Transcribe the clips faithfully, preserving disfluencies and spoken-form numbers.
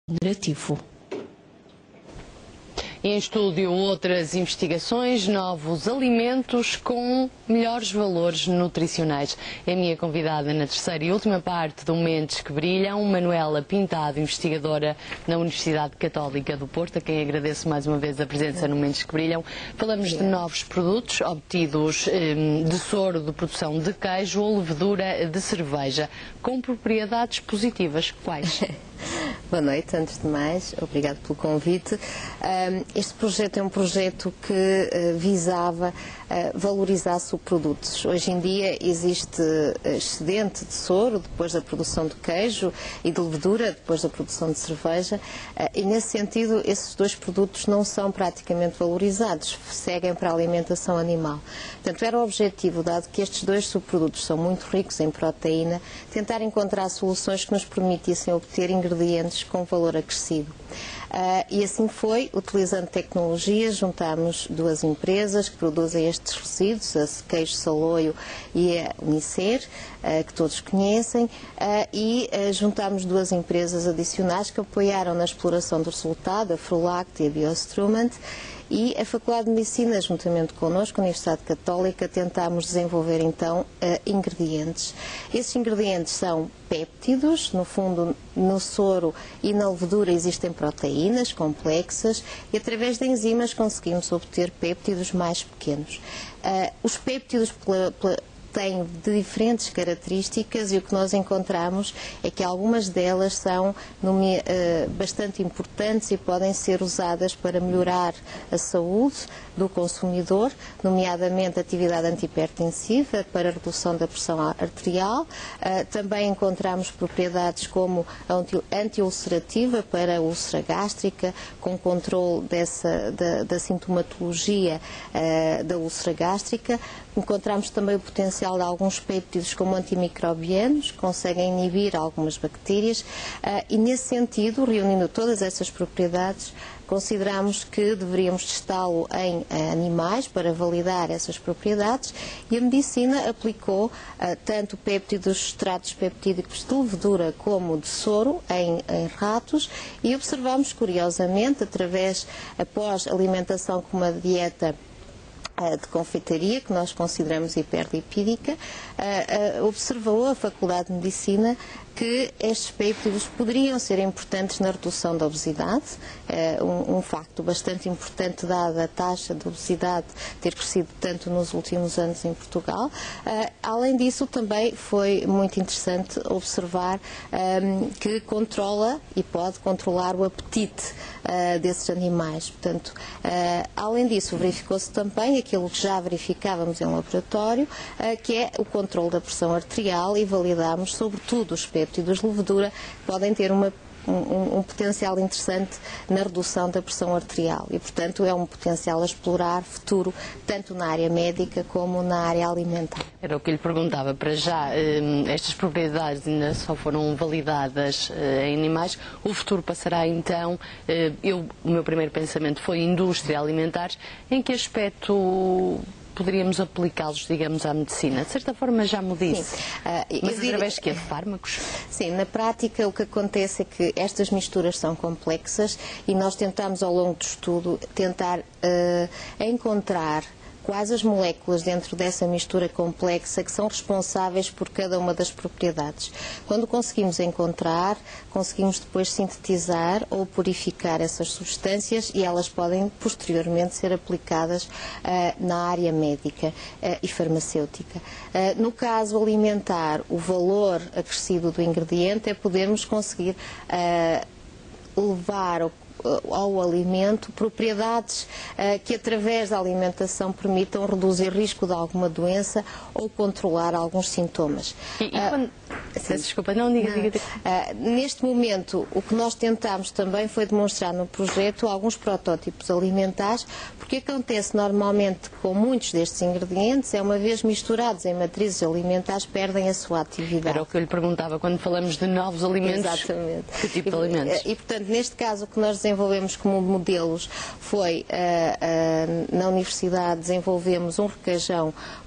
Generativo. Em estúdio, outras investigações, novos alimentos com melhores valores nutricionais. É a minha convidada na terceira e última parte do Mentes que Brilham, Manuela Pintado, investigadora na Universidade Católica do Porto, a quem agradeço mais uma vez a presença no Mentes que Brilham. Falamos de novos produtos obtidos eh, de soro de produção de queijo ou levedura de cerveja, com propriedades positivas. Quais? Boa noite, antes de mais, obrigado pelo convite. Este projeto é um projeto que visava valorizar subprodutos. Hoje em dia existe excedente de soro depois da produção de queijo e de levedura depois da produção de cerveja e nesse sentido esses dois produtos não são praticamente valorizados, seguem para a alimentação animal. Portanto, era o objetivo, dado que estes dois subprodutos são muito ricos em proteína, tentar encontrar soluções que nos permitissem obter ingredientes com valor acrescido. Uh, e assim foi, utilizando tecnologia, juntámos duas empresas que produzem estes resíduos, a Queijo Saloio e a Unicer, uh, que todos conhecem, uh, e uh, juntámos duas empresas adicionais que apoiaram na exploração do resultado, a Frulact e a Biostrumant, e a Faculdade de Medicina, juntamente connosco, a Universidade Católica, tentámos desenvolver então uh, ingredientes. Esses ingredientes são péptidos, no fundo, no soro e na levedura existem proteínas complexas e através de enzimas conseguimos obter péptidos mais pequenos. Uh, os péptidos pela, pela têm de diferentes características e o que nós encontramos é que algumas delas são nome, uh, bastante importantes e podem ser usadas para melhorar a saúde do consumidor, nomeadamente a atividade antihipertensiva para a redução da pressão arterial. Uh, também encontramos propriedades como a antiulcerativa para a úlcera gástrica, com controle dessa, da, da sintomatologia uh, da úlcera gástrica. Encontramos também o potencial de alguns péptidos como antimicrobianos, que conseguem inibir algumas bactérias uh, e nesse sentido, reunindo todas essas propriedades, consideramos que deveríamos testá-lo em uh, animais para validar essas propriedades e a medicina aplicou uh, tanto péptidos, extratos peptídicos de levedura como de soro em, em ratos e observamos curiosamente, através, após alimentação com uma dieta de confeitaria, que nós consideramos hiperlipídica, uh, uh, observou a Faculdade de Medicina que estes péptidos poderiam ser importantes na redução da obesidade, uh, um, um facto bastante importante dada a taxa de obesidade ter crescido tanto nos últimos anos em Portugal. Uh, além disso, também foi muito interessante observar um, que controla e pode controlar o apetite uh, desses animais. Portanto, uh, além disso, verificou-se também aquilo que já verificávamos em laboratório, uh, que é o controle da pressão arterial e validámos, sobretudo, os péptidos de levedura que podem ter uma Um, um potencial interessante na redução da pressão arterial e, portanto, é um potencial a explorar futuro, tanto na área médica como na área alimentar. Era o que lhe perguntava. Para já, estas propriedades ainda só foram validadas em animais. O futuro passará, então, eu, o meu primeiro pensamento foi indústria alimentar. Em que aspecto poderíamos aplicá-los, digamos, à medicina? De certa forma já me disse, uh, mas diria... através de quê? De fármacos? Sim, na prática o que acontece é que estas misturas são complexas e nós tentamos ao longo do estudo tentar uh, encontrar quais as moléculas dentro dessa mistura complexa que são responsáveis por cada uma das propriedades. Quando conseguimos encontrar, conseguimos depois sintetizar ou purificar essas substâncias e elas podem posteriormente ser aplicadas uh, na área médica uh, e farmacêutica. Uh, no caso alimentar, o valor acrescido do ingrediente é podermos conseguir uh, levar ao ao alimento propriedades uh, que através da alimentação permitam reduzir risco de alguma doença ou controlar alguns sintomas. E, e quando... uh, Peço desculpa, não diga, diga, diga. Uh, neste momento, o que nós tentámos também foi demonstrar no projeto alguns protótipos alimentares, porque acontece normalmente com muitos destes ingredientes, é uma vez misturados em matrizes alimentares, perdem a sua atividade. Era o que eu lhe perguntava quando falamos de novos alimentos. Exatamente. Que tipo de e, alimentos? E, portanto, neste caso, o que nós desenvolvemos como modelos foi, uh, uh, na universidade, desenvolvemos um requeijão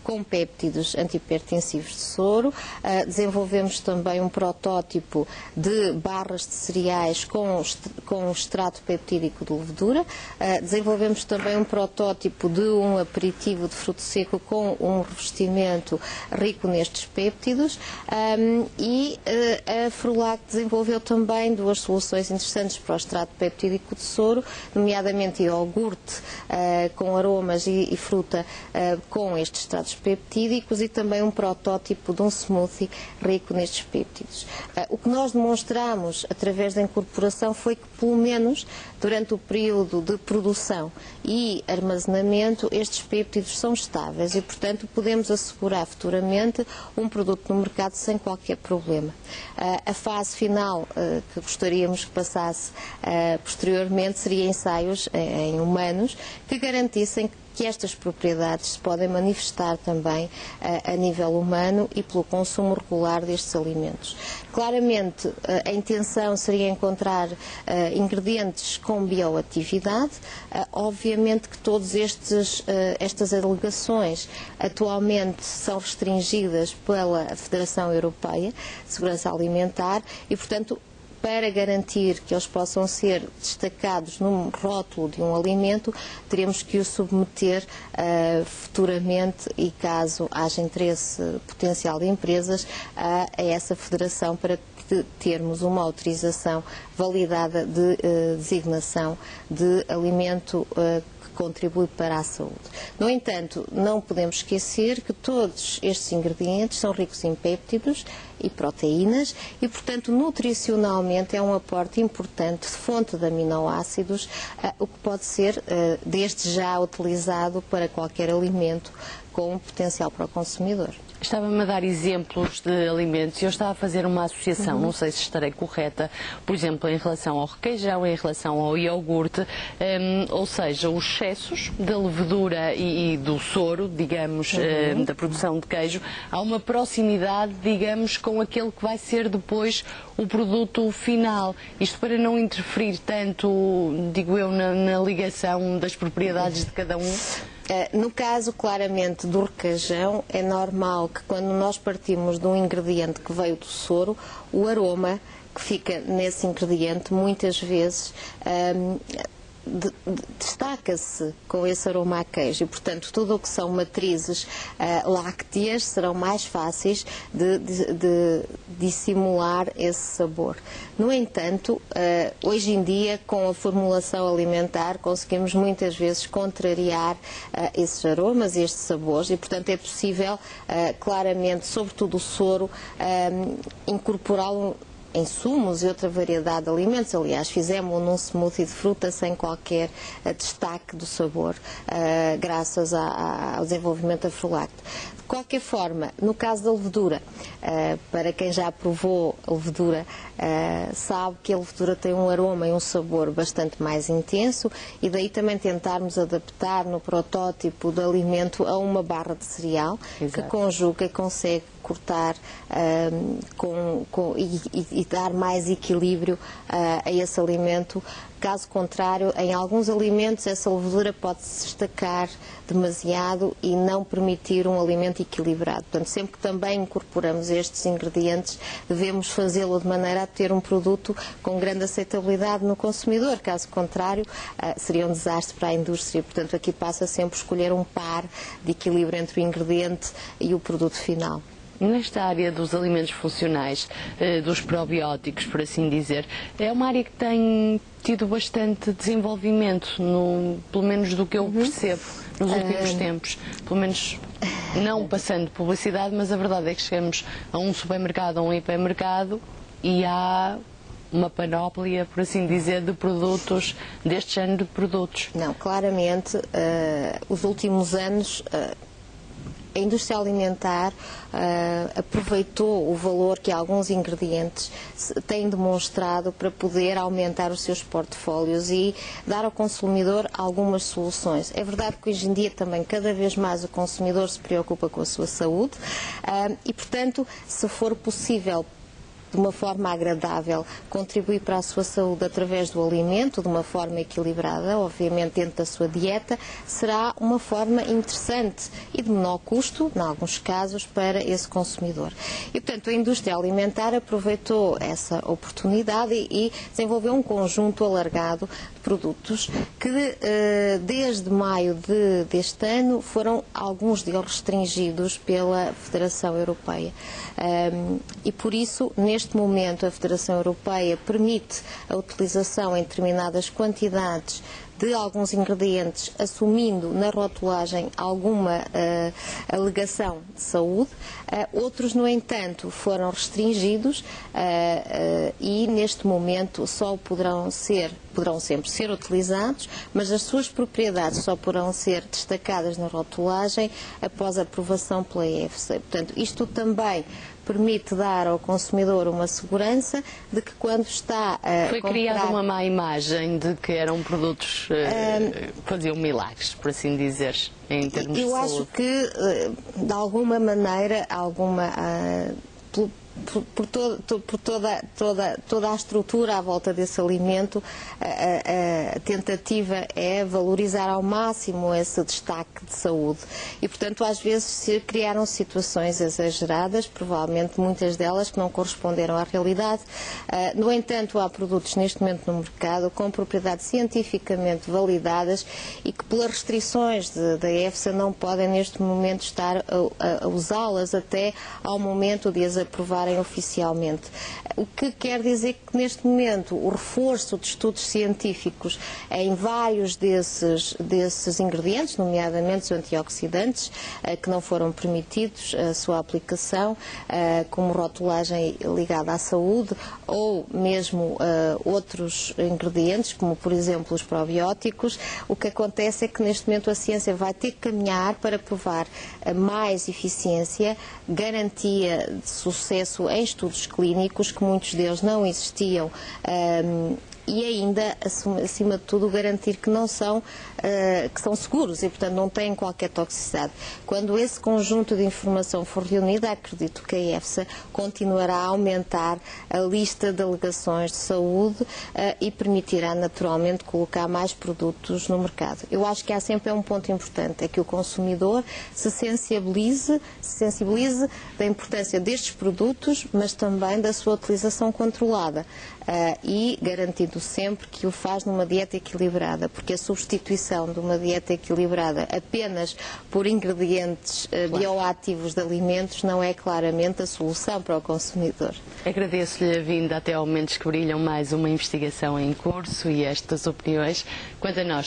com péptidos antihipertensivos de soro. Uh, desenvolvemos também um protótipo de barras de cereais com, com extrato peptídico de levedura. Uh, desenvolvemos também um protótipo de um aperitivo de fruto seco com um revestimento rico nestes péptidos. Um, e uh, a Frulac desenvolveu também duas soluções interessantes para o extrato peptídico de soro, nomeadamente iogurte uh, com aromas e, e fruta uh, com estes extratos peptídicos e também um protótipo de um smoothie rico nestes péptidos. Uh, o que nós demonstramos através da incorporação foi que, pelo menos durante o período de produção e armazenamento, estes péptidos são estáveis e, portanto, podemos assegurar futuramente um produto no mercado sem qualquer problema. Uh, a fase final uh, que gostaríamos que passasse uh, posteriormente seria ensaios em, em humanos que garantissem que estas propriedades se podem manifestar também uh, a nível humano e pelo consumo regular destes alimentos. Claramente, uh, a intenção seria encontrar uh, ingredientes com bioatividade. Uh, obviamente que todas uh, estas alegações atualmente são restringidas pela Federação Europeia de Segurança Alimentar e, portanto, para garantir que eles possam ser destacados num rótulo de um alimento, teremos que o submeter uh, futuramente e, caso haja interesse potencial de empresas, uh, a essa federação para termos uma autorização validada de uh, designação de alimento uh, contribui para a saúde. No entanto, não podemos esquecer que todos estes ingredientes são ricos em péptidos e proteínas e, portanto, nutricionalmente é um aporte importante de fonte de aminoácidos, uh, o que pode ser, uh, desde já, utilizado para qualquer alimento com potencial para o consumidor. Estava-me a dar exemplos de alimentos e eu estava a fazer uma associação, uhum. não sei se estarei correta, por exemplo, em relação ao requeijão, em relação ao iogurte, um, ou seja, os excessos da levedura e, e do soro, digamos, uhum. um, da produção de queijo, há uma proximidade, digamos, com aquele que vai ser depois o produto final. Isto para não interferir tanto, digo eu, na, na ligação das propriedades de cada um. No caso, claramente, do requeijão, é normal que quando nós partimos de um ingrediente que veio do soro, o aroma que fica nesse ingrediente, muitas vezes, um, de, de, destaca-se com esse aroma a queijo e, portanto, tudo o que são matrizes uh, lácteas serão mais fáceis de, de, de dissimular esse sabor. No entanto, uh, hoje em dia, com a formulação alimentar, conseguimos muitas vezes contrariar uh, esses aromas e estes sabores e, portanto, é possível, uh, claramente, sobretudo o soro, uh, incorporá-lo em sumos e outra variedade de alimentos. Aliás, fizemos num smoothie de fruta sem qualquer uh, destaque do sabor, uh, graças a, a, ao desenvolvimento da Frulac. De qualquer forma, no caso da levedura, uh, para quem já provou a levedura, uh, sabe que a levedura tem um aroma e um sabor bastante mais intenso e daí também tentarmos adaptar no protótipo do alimento a uma barra de cereal. Exato. Que conjuga e consegue cortar um, com, com, e, e, e dar mais equilíbrio uh, a esse alimento. Caso contrário, em alguns alimentos essa levedura pode se destacar demasiado e não permitir um alimento equilibrado. Portanto, sempre que também incorporamos estes ingredientes, devemos fazê-lo de maneira a ter um produto com grande aceitabilidade no consumidor. Caso contrário, uh, seria um desastre para a indústria. Portanto, aqui passa sempre a escolher um par de equilíbrio entre o ingrediente e o produto final. Nesta área dos alimentos funcionais, dos probióticos, por assim dizer, é uma área que tem tido bastante desenvolvimento, no, pelo menos do que eu percebo, nos últimos uh... tempos. Pelo menos não passando publicidade, mas a verdade é que chegamos a um supermercado, a um hipermercado e há uma panóplia, por assim dizer, de produtos, deste género de produtos. Não, claramente, uh, os últimos anos... Uh... A indústria alimentar uh, aproveitou o valor que alguns ingredientes têm demonstrado para poder aumentar os seus portfólios e dar ao consumidor algumas soluções. É verdade que hoje em dia também cada vez mais o consumidor se preocupa com a sua saúde uh, e, portanto, se for possível de uma forma agradável, contribuir para a sua saúde através do alimento, de uma forma equilibrada, obviamente dentro da sua dieta, será uma forma interessante e de menor custo, em alguns casos, para esse consumidor. E, portanto, a indústria alimentar aproveitou essa oportunidade e, e desenvolveu um conjunto alargado de produtos que, eh, desde maio de, deste ano, foram alguns deles restringidos pela Federação Europeia. Um, e, por isso, neste momento, a Federação Europeia permite a utilização em determinadas quantidades de alguns ingredientes, assumindo na rotulagem alguma uh, alegação de saúde. Uh, outros, no entanto, foram restringidos uh, uh, e, neste momento, só poderão ser, poderão sempre ser utilizados, mas as suas propriedades só poderão ser destacadas na rotulagem após a aprovação pela EFSA. Portanto, isto também permite dar ao consumidor uma segurança de que quando está a Foi comprar... criada uma má imagem de que eram produtos uh, que faziam milagres, por assim dizer, em termos Eu de acho saúde. que, de alguma maneira, alguma... Uh, pelo, Por, por, todo, por toda, toda, toda a estrutura à volta desse alimento, a, a, a tentativa é valorizar ao máximo esse destaque de saúde. E, portanto, às vezes se criaram situações exageradas, provavelmente muitas delas que não corresponderam à realidade. Uh, no entanto, há produtos neste momento no mercado com propriedades cientificamente validadas e que, pelas restrições de, da EFSA, não podem neste momento estar a, a, a usá-las até ao momento de as aprovar oficialmente. O que quer dizer que, neste momento, o reforço de estudos científicos em vários desses, desses ingredientes, nomeadamente os antioxidantes, que não foram permitidos a sua aplicação, como rotulagem ligada à saúde, ou mesmo outros ingredientes, como, por exemplo, os probióticos, o que acontece é que, neste momento, a ciência vai ter que caminhar para provar mais eficiência, garantia de sucesso em estudos clínicos, que muitos deles não existiam, um, e ainda, acima de tudo, garantir que não são, uh, que são seguros e, portanto, não têm qualquer toxicidade. Quando esse conjunto de informação for reunida, acredito que a EFSA continuará a aumentar a lista de alegações de saúde uh, e permitirá, naturalmente, colocar mais produtos no mercado. Eu acho que há sempre um ponto importante, é que o consumidor se sensibilize, se sensibilize da importância destes produtos, mas também da sua utilização controlada. Uh, e garantindo sempre que o faz numa dieta equilibrada, porque a substituição de uma dieta equilibrada apenas por ingredientes uh, claro. bioativos de alimentos não é claramente a solução para o consumidor. Agradeço-lhe a vinda até ao Mentes que Brilham, mais uma investigação em curso e estas opiniões. Quanto a nós,